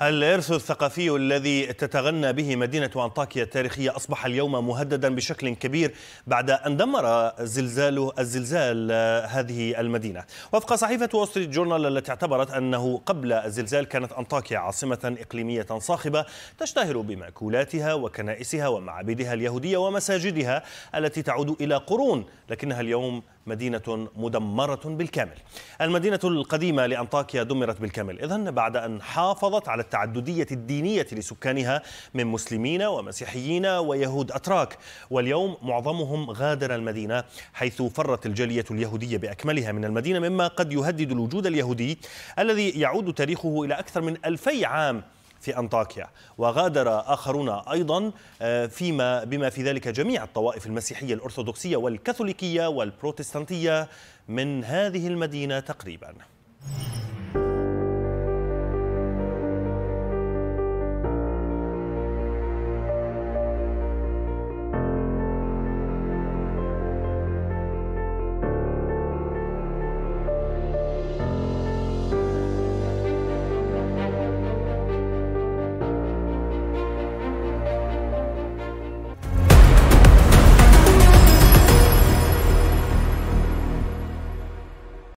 الإرث الثقافي الذي تتغنى به مدينة أنطاكيا التاريخية أصبح اليوم مهددا بشكل كبير بعد أن دمر الزلزال هذه المدينة. وفق صحيفة وول ستريت جورنال التي اعتبرت أنه قبل الزلزال كانت أنطاكيا عاصمة إقليمية صاخبة تشتهر بمأكولاتها وكنائسها ومعابدها اليهودية ومساجدها التي تعود إلى قرون، لكنها اليوم مدينة مدمرة بالكامل. المدينة القديمة لأنطاكيا دمرت بالكامل إذن بعد أن حافظت على التعددية الدينية لسكانها من مسلمين ومسيحيين ويهود أتراك، واليوم معظمهم غادر المدينة، حيث فرت الجالية اليهودية بأكملها من المدينة، مما قد يهدد الوجود اليهودي الذي يعود تاريخه إلى أكثر من 2000 عام في أنطاكيا. وغادر آخرون أيضا بما في ذلك جميع الطوائف المسيحية الأرثوذكسية والكاثوليكية والبروتستانتية من هذه المدينة تقريبا.